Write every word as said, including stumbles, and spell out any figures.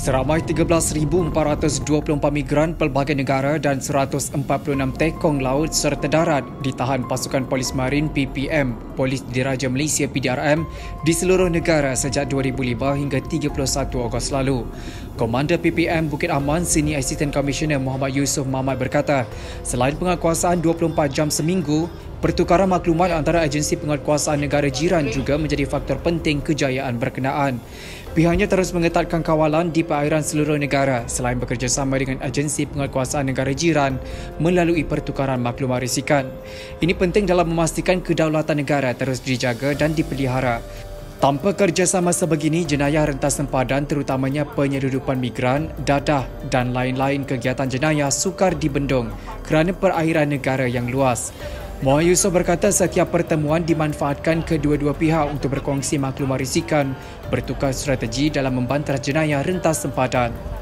Seramai tiga belas ribu empat ratus dua puluh empat migran pelbagai negara dan seratus empat puluh enam tekong laut serta darat ditahan pasukan Polis Marin P P M, Polis Diraja Malaysia P D R M di seluruh negara sejak dua ribu lima hingga tiga puluh satu Ogos lalu. Komander P P M Bukit Aman, Senior Assistant Commissioner Muhammad Yusof Mahmad berkata, selain penguatkuasaan dua puluh empat jam seminggu, pertukaran maklumat antara agensi penguatkuasaan negara jiran juga menjadi faktor penting kejayaan berkenaan. Pihaknya terus mengetatkan kawalan di perairan seluruh negara selain bekerjasama dengan agensi penguatkuasaan negara jiran melalui pertukaran maklumat risikan. Ini penting dalam memastikan kedaulatan negara terus dijaga dan dipelihara. Tanpa kerjasama sebegini, jenayah rentas sempadan terutamanya penyeludupan migran, dadah dan lain-lain kegiatan jenayah sukar dibendung kerana perairan negara yang luas. Muhammad Yusof berkata setiap pertemuan dimanfaatkan kedua-dua pihak untuk berkongsi maklumat risikan, bertukar strategi dalam membantah jenayah rentas sempadan.